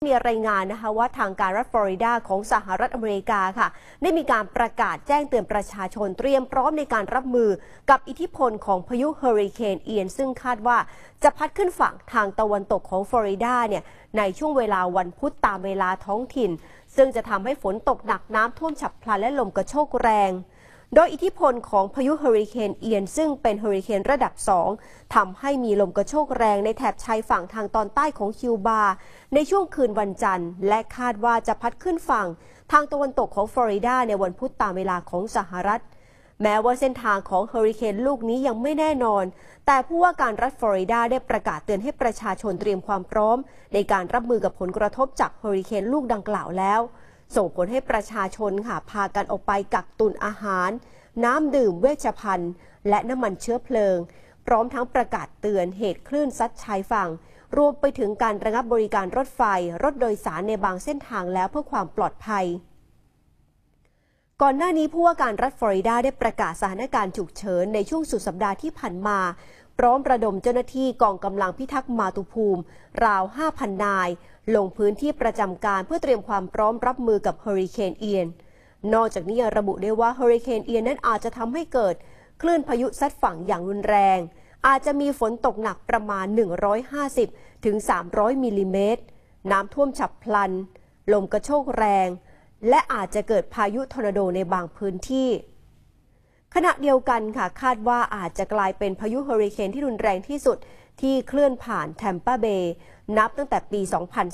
มีรายงานนะคะว่าทางการรัฐฟลอริดาของสหรัฐอเมริกาค่ะได้มีการประกาศแจ้งเตือนประชาชนเตรียมพร้อมในการรับมือกับอิทธิพลของพายุเฮอริเคนเอียนซึ่งคาดว่าจะพัดขึ้นฝั่งทางตะวันตกของฟลอริดาเนี่ยในช่วงเวลาวันพุธตามเวลาท้องถิ่นซึ่งจะทำให้ฝนตกหนักน้ำท่วมฉับพลันและลมกระโชกแรงโดยอิทธิพลของพายุเฮอริเคนเอียนซึ่งเป็นเฮอริเคนระดับ 2ทำให้มีลมกระโชกแรงในแถบชายฝั่งทางตอนใต้ของคิวบาในช่วงคืนวันจันทร์และคาดว่าจะพัดขึ้นฝั่งทางตะวันตกของฟลอริดาในวันพุธตามเวลาของสหรัฐแม้ว่าเส้นทางของเฮอริเคนลูกนี้ยังไม่แน่นอนแต่ผู้ว่าการรัฐฟลอริดาได้ประกาศเตือนให้ประชาชนเตรียมความพร้อมในการรับมือกับผลกระทบจากเฮอริเคนลูกดังกล่าวแล้วส่งผลให้ประชาชนค่ะพากันออกไปกักตุนอาหารน้ำดื่มเวชภัณฑ์และน้ำมันเชื้อเพลิงพร้อมทั้งประกาศเตือนเหตุคลื่นซัดชายฝั่งรวมไปถึงการระงับบริการรถไฟรถโดยสารในบางเส้นทางแล้วเพื่อความปลอดภัยก่อนหน้านี้ผู้ว่าการรัฐฟลอริดาได้ประกาศสถานการณ์ฉุกเฉินในช่วงสุดสัปดาห์ที่ผ่านมาพร้อมระดมเจ้าหน้าที่กองกำลังพิทักษ์มาตุภูมิราว 5,000 นายลงพื้นที่ประจำการเพื่อเตรียมความพร้อมรับมือกับเฮอริเคนเอียนนอกจากนี้ยังระบุได้ว่าเฮอริเคนเอียนนั้นอาจจะทำให้เกิดคลื่นพายุซัดฝั่งอย่างรุนแรงอาจจะมีฝนตกหนักประมาณ150 ถึง 300 มิลลิเมตรน้ำท่วมฉับพลันลมกระโชกแรงและอาจจะเกิดพายุทอร์นาโดในบางพื้นที่ขณะเดียวกันค่ะคาดว่าอาจจะกลายเป็นพายุเฮอริเคนที่รุนแรงที่สุดที่เคลื่อนผ่านแทมปาเบย์นับตั้งแต่ปี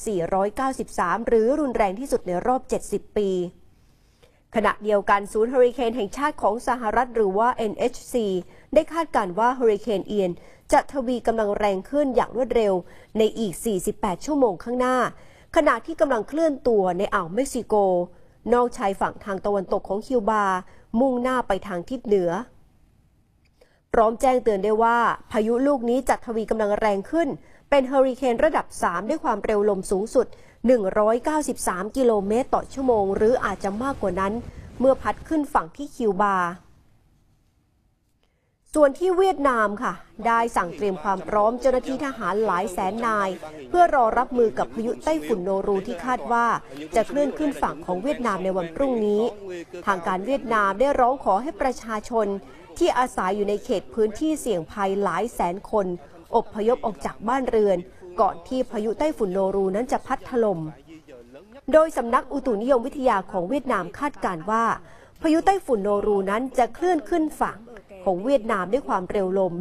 2493 หรือรุนแรงที่สุดในรอบ 70 ปีขณะเดียวกันศูนย์เฮอริเคนแห่งชาติของสหรัฐหรือว่า NHC ได้คาดการณ์ว่าเฮอริเคนเอียนจะทวีกำลังแรงขึ้นอย่างรวดเร็วในอีก 48 ชั่วโมงข้างหน้าขณะที่กำลังเคลื่อนตัวในอ่าวเม็กซิโกนอกชายฝั่งทางตะวันตกของคิวบามุ่งหน้าไปทางทิศเหนือพร้อมแจ้งเตือนได้ว่าพายุลูกนี้จะทวีกำลังแรงขึ้นเป็นเฮอริเคนระดับ 3 ด้วยความเร็วลมสูงสุด193 กิโลเมตรต่อชั่วโมงหรืออาจจะมากกว่านั้นเมื่อพัดขึ้นฝั่งที่คิวบาส่วนที่เวียดนามค่ะได้สั่งเตรียมความพร้อมเจ้าหน้าที่ทหารหลายแสนนายเพื่อรอรับมือกับพายุไต้ฝุ่นโนรูที่คาดว่าจะเคลื่อนขึ้นฝั่งของเวียดนามในวันพรุ่งนี้ทางการเวียดนามได้ร้องขอให้ประชาชนที่อาศัยอยู่ในเขตพื้นที่เสี่ยงภัยหลายแสนคนอพยพออกจากบ้านเรือนก่อนที่พายุไต้ฝุ่นโนรูนั้นจะพัดถล่มโดยสำนักอุตุนิยมวิทยาของเวียดนามคาดการณ์ว่าพายุไต้ฝุ่นโนรูนั้นจะเคลื่อนขึ้นฝั่งของเวียดนามด้วยความเร็วลม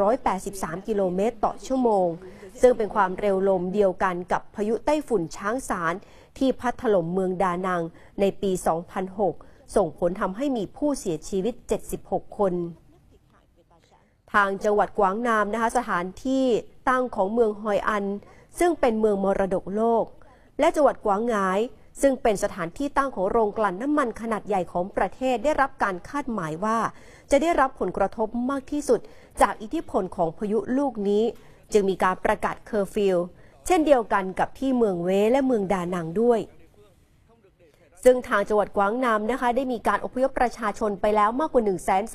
183 กิโลเมตรต่อชั่วโมงซึ่งเป็นความเร็วลมเดียวกันกับพายุไต้ฝุ่นช้างสารที่พัดถล่มเมืองดานังในปี 2006 ส่งผลทำให้มีผู้เสียชีวิต 76 คนทางจังหวัดกวางนามนะคะสถานที่ตั้งของเมืองฮอยอันซึ่งเป็นเมืองมรดกโลกและจังหวัดกวางงายซึ่งเป็นสถานที่ตั้งของโรงกลั่นน้ำมันขนาดใหญ่ของประเทศได้รับการคาดหมายว่าจะได้รับผลกระทบมากที่สุดจากอิทธิพลของพายุลูกนี้จึงมีการประกาศเคอร์ฟิวเช่นเดียวกันกับที่เมืองเวและเมืองดานังด้วยซึ่งทางจังหวัดกวางนามนะคะได้มีการอพยพประชาชนไปแล้วมากกว่า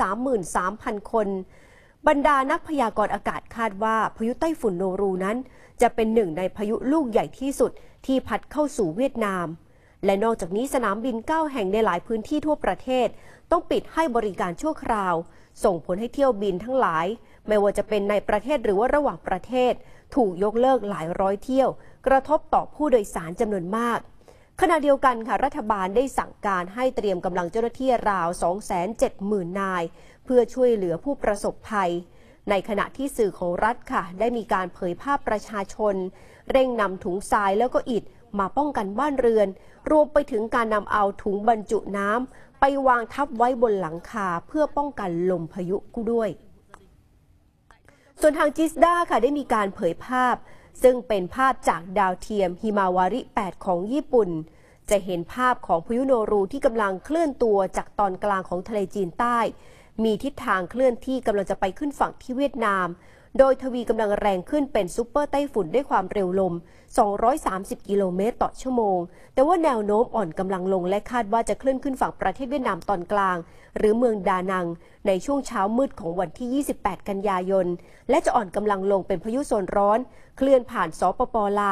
133,000 คนบรรดานักพยากรณ์อากาศคาดว่าพายุไต้ฝุ่นโนรูนั้นจะเป็นหนึ่งในพายุลูกใหญ่ที่สุดที่พัดเข้าสู่เวียดนามและนอกจากนี้สนามบิน9 แห่งในหลายพื้นที่ทั่วประเทศต้องปิดให้บริการชั่วคราวส่งผลให้เที่ยวบินทั้งหลายไม่ว่าจะเป็นในประเทศหรือว่าระหว่างประเทศถูกยกเลิกหลายร้อยเที่ยวกระทบต่อผู้โดยสารจำนวนมากขณะเดียวกันค่ะรัฐบาลได้สั่งการให้เตรียมกำลังเจ้าหน้าที่ราว 270,000 นายเพื่อช่วยเหลือผู้ประสบภัยในขณะที่สื่อของรัฐค่ะได้มีการเผยภาพประชาชนเร่งนำถุงทรายแล้วก็อิฐมาป้องกันบ้านเรือนรวมไปถึงการนำเอาถุงบรรจุน้ำไปวางทับไว้บนหลังคาเพื่อป้องกันลมพายุด้วยส่วนทางจิสดาค่ะได้มีการเผยภาพซึ่งเป็นภาพจากดาวเทียมฮิมาวาริ 8 ของญี่ปุ่นจะเห็นภาพของพายุโนรูที่กำลังเคลื่อนตัวจากตอนกลางของทะเลจีนใต้มีทิศทางเคลื่อนที่กำลังจะไปขึ้นฝั่งที่เวียดนามโดยทวีกำลังแรงขึ้นเป็นซุปเปอร์ไต้ฝุ่นด้วยความเร็วลม230 กิโลเมตรต่อชั่วโมงแต่ว่าแนวโน้มอ่อนกำลังลงและคาดว่าจะเคลื่อนขึ้นฝั่งประเทศเวียดนามตอนกลางหรือเมืองดานังในช่วงเช้ามืดของวันที่ 28 กันยายนและจะอ่อนกำลังลงเป็นพายุโซนร้อนเคลื่อนผ่านสปป.ลาว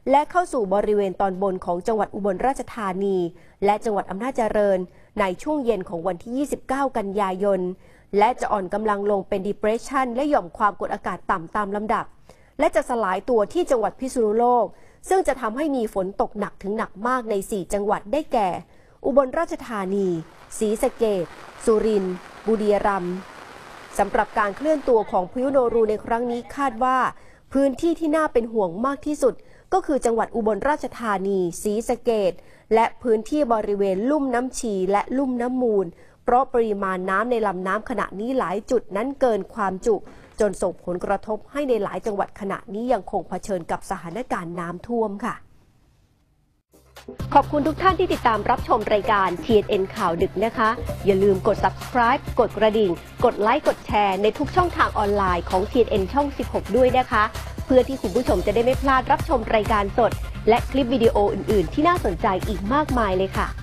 และเข้าสู่บริเวณตอนบนของจังหวัดอุบลราชธานีและจังหวัดอำนาจเจริญในช่วงเย็นของวันที่ 29 กันยายนและจะอ่อนกำลังลงเป็น depression และหย่อมความกดอากาศต่ำตามลำดับและจะสลายตัวที่จังหวัดพิษณุโลกซึ่งจะทำให้มีฝนตกหนักถึงหนักมากใน 4 จังหวัดได้แก่ อุบลราชธานีศรีสะเกษสุรินทร์บุรีรัมย์สำหรับการเคลื่อนตัวของพายุโนรูในครั้งนี้คาดว่าพื้นที่ที่น่าเป็นห่วงมากที่สุดก็คือจังหวัดอุบลราชธานีศรีสะเกษและพื้นที่บริเวณลุ่มน้ำชีและลุ่มน้ำมูลเพราะปริมาณน้ำในลำน้ำขณะนี้หลายจุดนั้นเกินความจุจนส่งผลกระทบให้ในหลายจังหวัดขณะนี้ยังคงเผชิญกับสถานการณ์น้ำท่วมค่ะขอบคุณทุกท่านที่ติดตามรับชมรายการ TNN ข่าวดึกนะคะอย่าลืมกด subscribe กดกระดิ่งกดไลค์กดแชร์ในทุกช่องทางออนไลน์ของ TNN ช่อง 16 ด้วยนะคะเพื่อที่คุณผู้ชมจะได้ไม่พลาดรับชมรายการสดและคลิปวิดีโออื่นๆที่น่าสนใจอีกมากมายเลยค่ะ